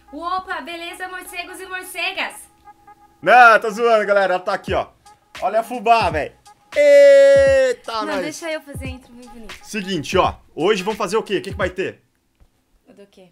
Opa, beleza, morcegos e morcegas? Não, tô zoando, galera. Ela tá aqui, ó. Olha a fubá, velho. Eita, Não, nós. deixa eu fazer a intro muito bonito. Seguinte, ó. Hoje vamos fazer o quê? O que vai ter? O do quê?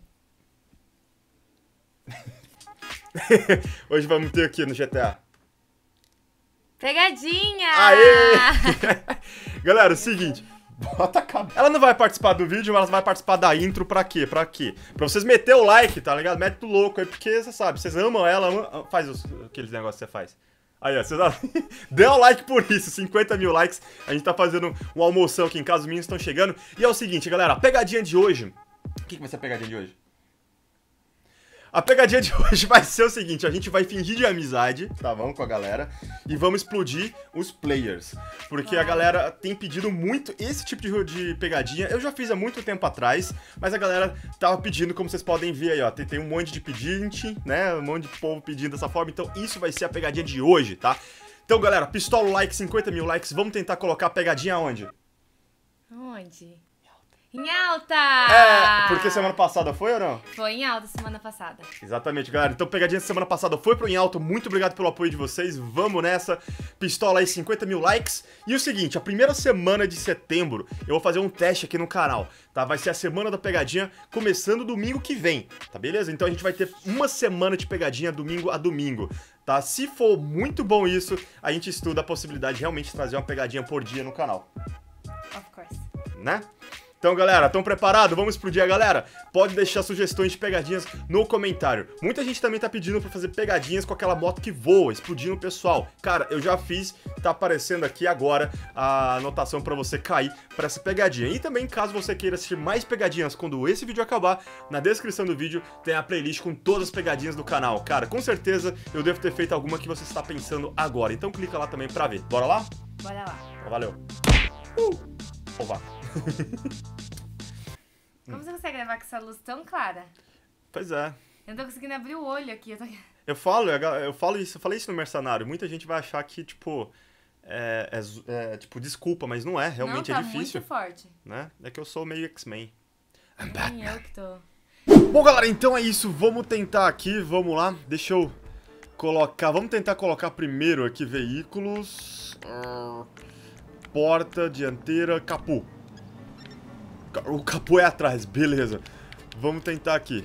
Hoje vamos ter aqui no GTA. Pegadinha! Aê! Galera, o seguinte. Bota a cabeça. Ela não vai participar do vídeo, mas ela vai participar da intro pra quê? Pra quê? Pra vocês meter o like, tá ligado? Mete o louco aí, porque você sabe, vocês amam ela, faz aqueles negócios que você faz. Aí, ó, vocês dê o like por isso, 50 mil likes. A gente tá fazendo uma almoção aqui em casa, os meninos estão chegando. E é o seguinte, galera, a pegadinha de hoje... O que vai ser a pegadinha de hoje? A pegadinha de hoje vai ser o seguinte, a gente vai fingir de amizade, tá bom, com a galera, e vamos explodir os players, porque a galera tem pedido muito esse tipo de pegadinha. Eu já fiz há muito tempo atrás, mas a galera tava pedindo, como vocês podem ver aí, ó, tem um monte de pedinte, né, um monte de povo pedindo dessa forma, então isso vai ser a pegadinha de hoje, tá? Então, galera, pistola o like, 50 mil likes, vamos tentar colocar a pegadinha aonde? Onde? Em alta! É, porque semana passada foi ou não? Foi em alta semana passada. Exatamente, galera. Então, pegadinha de semana passada foi pro Em Alto. Muito obrigado pelo apoio de vocês. Vamos nessa. Pistola aí, 50 mil likes. E o seguinte, a primeira semana de setembro, eu vou fazer um teste aqui no canal, tá? Vai ser a semana da pegadinha, começando domingo que vem, tá beleza? Então a gente vai ter uma semana de pegadinha, domingo a domingo, tá? Se for muito bom isso, a gente estuda a possibilidade de realmente trazer uma pegadinha por dia no canal. Of course. Né? Então, galera, estão preparados? Vamos explodir a galera? Pode deixar sugestões de pegadinhas no comentário. Muita gente também tá pedindo pra fazer pegadinhas com aquela moto que voa, explodindo o pessoal. Cara, eu já fiz, tá aparecendo aqui agora a anotação pra você cair pra essa pegadinha. E também, caso você queira assistir mais pegadinhas quando esse vídeo acabar, na descrição do vídeo tem a playlist com todas as pegadinhas do canal. Cara, com certeza eu devo ter feito alguma que você está pensando agora. Então clica lá também pra ver. Bora lá? Bora lá. Valeu. Opa. Como você consegue gravar com essa luz tão clara? Pois é. Eu não tô conseguindo abrir o olho aqui. Eu falei isso no Mercenário. Muita gente vai achar que, tipo, tipo, desculpa, mas não é. Realmente não, é difícil. Muito forte. Né? É que eu sou meio X-Men. Nem eu que tô. Bom, galera, então é isso. Vamos tentar aqui, vamos lá. Deixa eu colocar... Vamos tentar colocar primeiro aqui veículos... Porta, dianteira, capô. O capô é atrás, beleza. Vamos tentar aqui.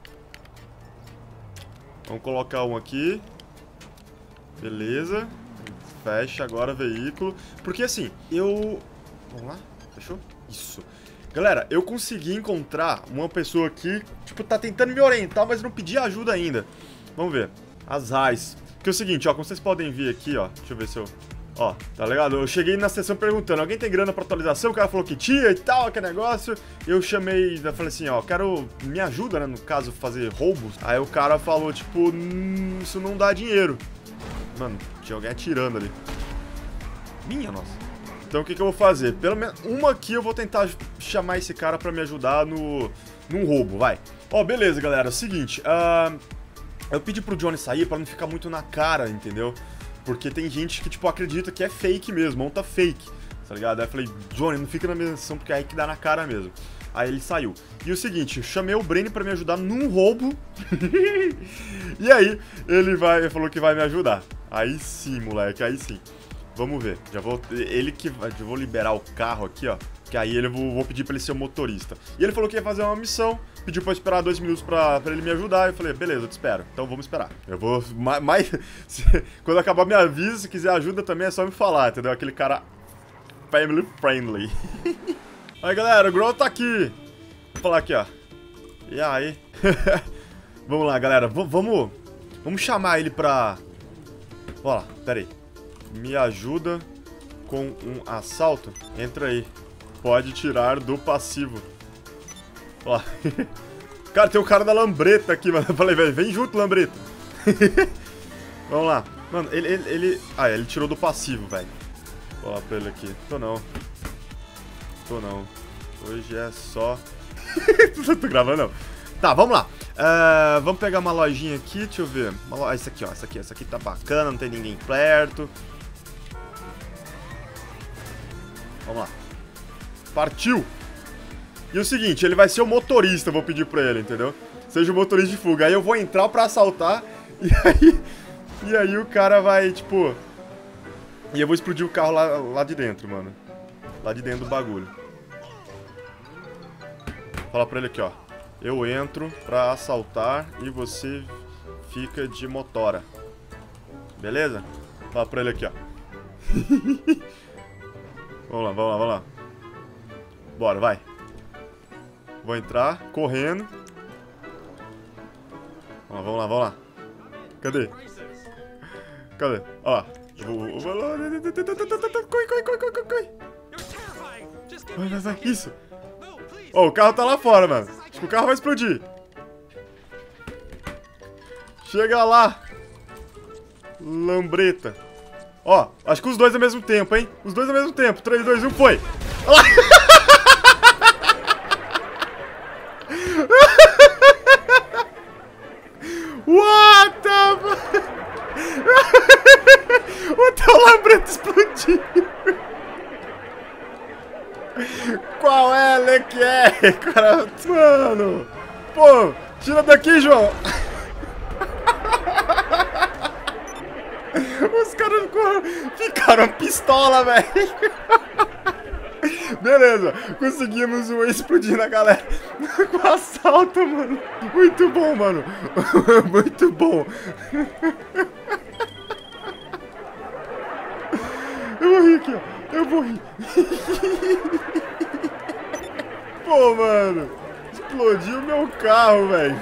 Vamos colocar um aqui. Beleza. Fecha agora veículo. Porque assim, Vamos lá, fechou? Isso. Galera, eu consegui encontrar uma pessoa aqui, tipo, tá tentando me orientar, mas não pedi ajuda ainda. Vamos ver. As RAIs. Porque é o seguinte, ó, como vocês podem ver aqui, ó. Deixa eu ver se eu... Ó, tá ligado? Eu cheguei na sessão perguntando, alguém tem grana pra atualização? O cara falou que tinha e tal, aquele negócio. Eu chamei, eu falei assim, ó, quero... Me ajuda, né, no caso, fazer roubos. Aí o cara falou, tipo, isso não dá dinheiro. Mano, tinha alguém atirando ali. Minha nossa. Então o que eu vou fazer? Pelo menos uma aqui eu vou tentar chamar esse cara pra me ajudar num roubo, vai. Ó, beleza, galera, é o seguinte, eu pedi pro Johnny sair pra não ficar muito na cara, entendeu? Porque tem gente que, tipo, acredita que é fake mesmo, monta fake, tá ligado? Aí eu falei, Johnny, não fica na minha sessão porque é aí que dá na cara mesmo. Aí ele saiu. E o seguinte, eu chamei o Breno pra me ajudar num roubo. E aí, ele falou que vai me ajudar. Aí sim, moleque, aí sim. Vamos ver. Já vou liberar o carro aqui, ó. Que aí vou pedir pra ele ser o motorista. E ele falou que ia fazer uma missão. Pediu pra eu esperar 2 minutos pra ele me ajudar. Eu falei, beleza, eu te espero. Então vamos esperar. Eu vou... Quando acabar me avisa, se quiser ajuda também é só me falar, entendeu? Aquele cara family friendly. Aí, galera, o Grow tá aqui. Vou falar aqui, ó. E aí? Vamos lá, galera. Vamos chamar ele pra... Ó lá, pera aí. Me ajuda com um assalto? Entra aí. Pode tirar do passivo. Ó. Cara, tem o cara da lambreta aqui, mano. Eu falei, velho, vem junto, lambreta. Vamos lá. Mano, ele... Ah, ele tirou do passivo, velho. Vou lá pra ele aqui. Tô não. Hoje é só... Não tô gravando, não. Tá, vamos lá. Vamos pegar uma lojinha aqui, deixa eu ver. Essa aqui, ó. Essa aqui tá bacana, não tem ninguém perto. Vamos lá. Partiu! E o seguinte, ele vai ser o motorista, eu vou pedir pra ele, entendeu? Seja o motorista de fuga. Aí eu vou entrar pra assaltar. E aí o cara vai, tipo... E eu vou explodir o carro lá de dentro, mano. Lá de dentro do bagulho. Fala pra ele aqui, ó. Eu entro pra assaltar e você fica de motora. Beleza? Fala pra ele aqui, ó. Vamos lá. Bora, vai. Vou entrar, correndo. Vamos lá. Cadê? Ó lá. Vou lá. Corre. Vai. Isso. Ó, o carro tá lá fora, mano. Acho que o carro vai explodir. Chega lá. Lambreta. Ó, acho que os dois ao mesmo tempo, hein? Os dois ao mesmo tempo. 3, 2, 1, foi. Olha lá. What the fuck? O teu lambreta explodiu. Qual é, que é? Cara, mano. Pô, tira daqui, João. Os caras ficaram pistola, velho. Beleza, conseguimos explodir na galera com assalto, mano. Muito bom, mano. Muito bom. Eu vou rir aqui, ó. Eu vou rir. Pô, mano. Explodiu meu carro, velho.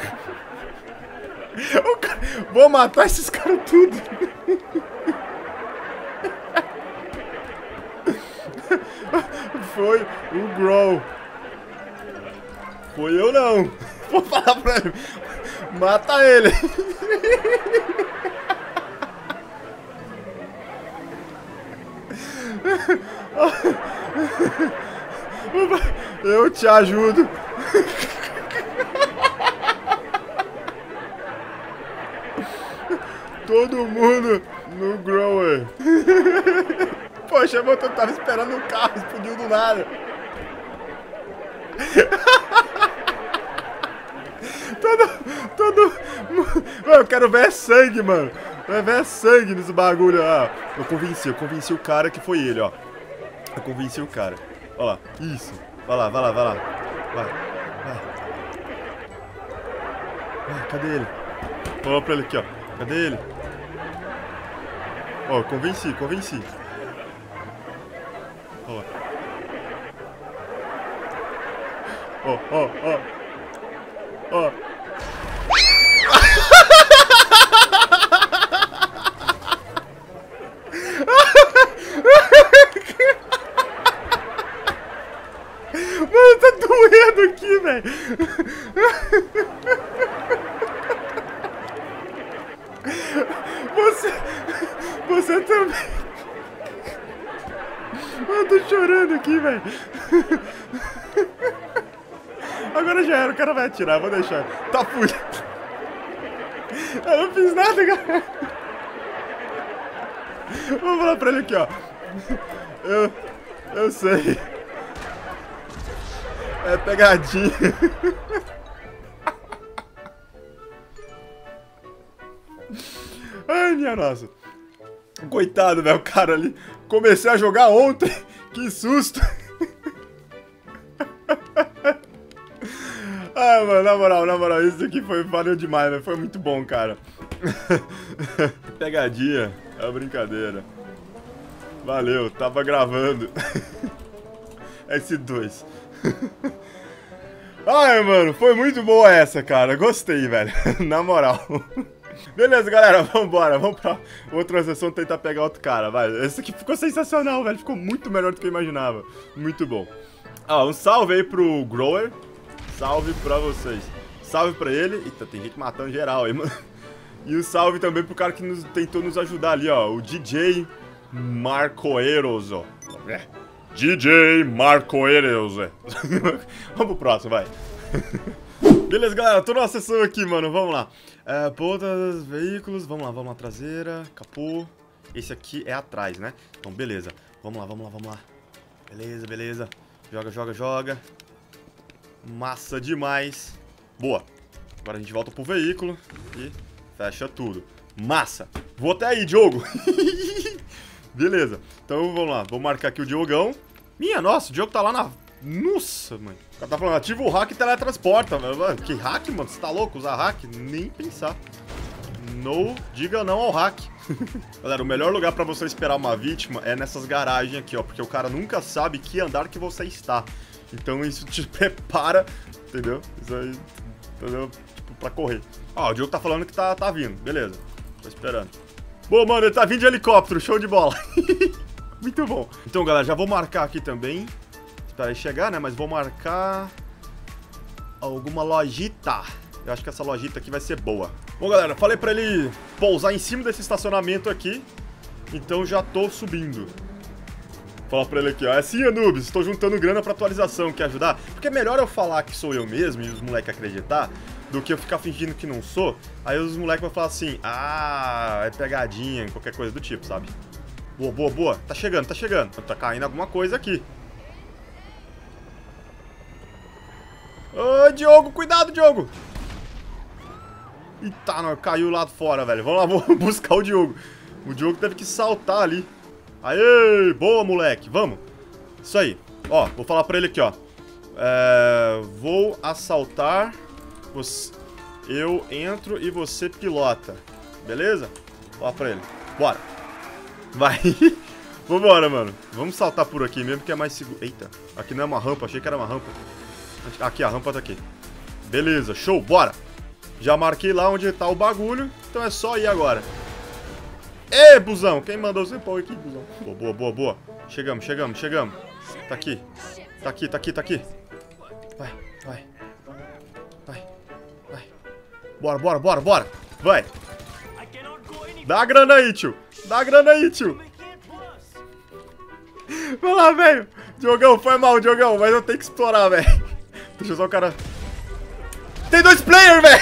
Vou matar esses caras tudo. Foi o Grow. Foi eu não. Vou falar pra ele. Mata ele. Eu te ajudo. Todo mundo no Grower. Poxa, eu tava esperando o carro, explodiu do nada. Eu quero ver sangue, mano. Vai ver sangue nesse bagulho. Ah, eu convenci o cara que foi ele, ó. Eu convenci o cara. Ó lá, isso. Vai lá. Vai, cadê ele? Fala pra ele aqui, ó. Cadê ele? Ó, convenci. Ó. Mano, tá doendo aqui, velho. Você também. Eu tô chorando aqui, velho. Agora já era, o cara vai atirar, vou deixar. Tá fudido. Eu não fiz nada, cara. Vou falar pra ele aqui, ó. Eu sei. É pegadinha. Ai, minha nossa. Coitado, velho, o cara ali. Comecei a jogar ontem. Que susto. Ah, mano, na moral, isso aqui valeu demais, velho. Foi muito bom, cara. Pegadinha, é uma brincadeira. Valeu, tava gravando. S2. Ai, mano, foi muito boa essa, cara. Gostei, velho. Na moral. Beleza, galera, vambora. Vamos pra outra sessão tentar pegar outro cara, vai. Esse aqui ficou sensacional, velho. Ficou muito melhor do que eu imaginava. Muito bom. Um salve aí pro Grower. Salve pra vocês. Salve pra ele. Eita, tem gente matando geral aí, mano. E o salve também pro cara que tentou nos ajudar ali, ó. O DJ Marcoeiros, ó. DJ Marcoeiros. Vamos pro próximo, vai. Beleza, galera. Tô numa sessão aqui, mano. Vamos lá. Ponta dos veículos. Vamos lá. Traseira. Capô. Esse aqui é atrás, né? Então, beleza. Vamos lá. Beleza. Joga. Massa demais. Boa. Agora a gente volta pro veículo e fecha tudo. Massa! Vou até aí, Diogo. Beleza. Então vamos lá. Vou marcar aqui o Diogão. Minha nossa, o Diogo tá lá na... Nossa, mãe. O cara tá falando, ativa o hack e teletransporta. Mano, que hack, mano? Você tá louco? Usar hack? Nem pensar. Não, diga não ao hack. Galera, o melhor lugar pra você esperar uma vítima é nessas garagens aqui, ó. Porque o cara nunca sabe que andar que você está. Então isso te prepara, entendeu? Isso aí, entendeu? Tipo, pra correr. Ó, o Diogo tá falando que tá vindo. Beleza, tô esperando. Boa, mano, ele tá vindo de helicóptero, show de bola. Muito bom. Então, galera, já vou marcar aqui também. Espera aí chegar, né? Mas vou marcar alguma lojita. Eu acho que essa lojita aqui vai ser boa. Bom, galera, falei pra ele pousar em cima desse estacionamento aqui. Então já tô subindo. Fala pra ele aqui, ó. É assim, Anubis, estou juntando grana pra atualização. Quer ajudar? Porque é melhor eu falar que sou eu mesmo e os moleques acreditar do que eu ficar fingindo que não sou. Aí os moleques vão falar assim, ah, é pegadinha, qualquer coisa do tipo, sabe? Boa, boa, boa. Tá chegando, tá chegando. Tá caindo alguma coisa aqui. Ô, Diogo, cuidado, Diogo. Eita, não, caiu lá fora, velho. Vamos lá, vamos buscar o Diogo. O Diogo teve que saltar ali. Aê, boa, moleque. Vamos. Isso aí. Ó, vou falar pra ele aqui, ó. Vou assaltar. Eu entro e você pilota. Beleza? Fala pra ele. Bora. Vai. Vambora, mano. Vamos saltar por aqui mesmo, que é mais seguro. Eita, aqui não é uma rampa. Achei que era uma rampa. Aqui, a rampa tá aqui. Beleza, show, bora. Já marquei lá onde tá o bagulho. Então é só ir agora. Ê, busão. Quem mandou você pôr aqui, busão? Boa, boa, boa, boa. Chegamos, chegamos, chegamos. Tá aqui. Tá aqui, tá aqui, tá aqui. Vai, vai. Vai, vai. Bora, bora, bora, bora. Vai. Dá a grana aí, tio. Dá a grana aí, tio. Vai lá, velho. Diogão, foi mal, Diogão. Mas eu tenho que explorar, velho. Deixa eu só o cara... Tem 2 players, velho.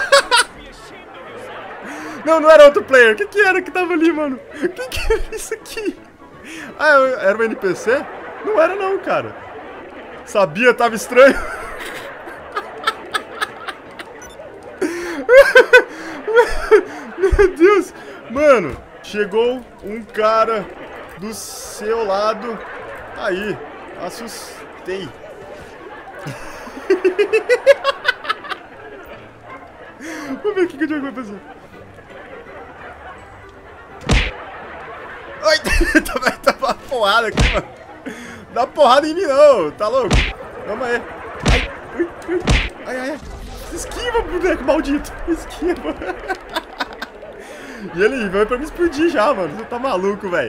Não, não era outro player. O que era que tava ali, mano? O que era isso aqui? Ah, era um NPC? Não era não, cara. Sabia, tava estranho. Meu Deus. Mano, chegou um cara do seu lado. Aí, assustei. Vamos ver o que o Diogo vai fazer. Ai, tá uma porrada aqui, mano. Dá porrada em mim, não. Tá louco? Vamos aí. Ai, ui, ui. Ai, ai, ai. Esquiva, boneco maldito. Esquiva. E ele vai pra me explodir já, mano. Você tá maluco, velho.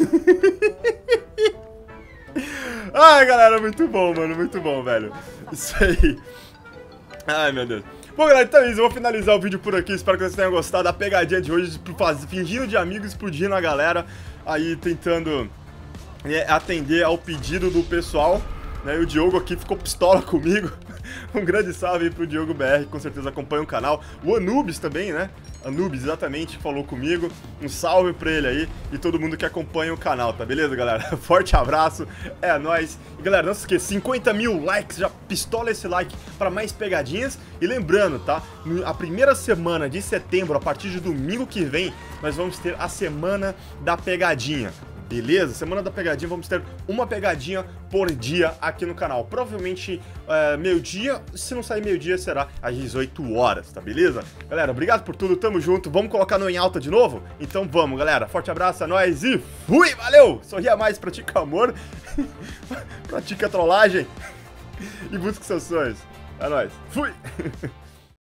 Ai, galera, muito bom, mano. Muito bom, velho. Isso aí. Ai, meu Deus. Bom, galera, então é isso. Eu vou finalizar o vídeo por aqui. Espero que vocês tenham gostado da pegadinha de hoje. Fingindo de amigo, explodindo a galera. Aí, tentando atender ao pedido do pessoal. Né? E o Diogo aqui ficou pistola comigo. Um grande salve aí pro Diogo BR, que com certeza acompanha o canal. O Anubis também, né? Anubis, exatamente, que falou comigo. Um salve pra ele aí e todo mundo que acompanha o canal, tá beleza, galera? Forte abraço, é nóis. E galera, não se esqueça, 50 mil likes, já pistola esse like pra mais pegadinhas. E lembrando, tá? A primeira semana de setembro, a partir de domingo que vem, nós vamos ter a Semana da Pegadinha. Beleza? Semana da pegadinha, vamos ter uma pegadinha por dia aqui no canal. Provavelmente meio-dia, se não sair meio-dia, será às 18 horas, tá beleza? Galera, obrigado por tudo, tamo junto. Vamos colocar no em alta de novo? Então vamos, galera. Forte abraço, é nóis e fui! Valeu! Sorria mais, pratica amor, pratica trollagem e busque seus sonhos. É nóis. Fui!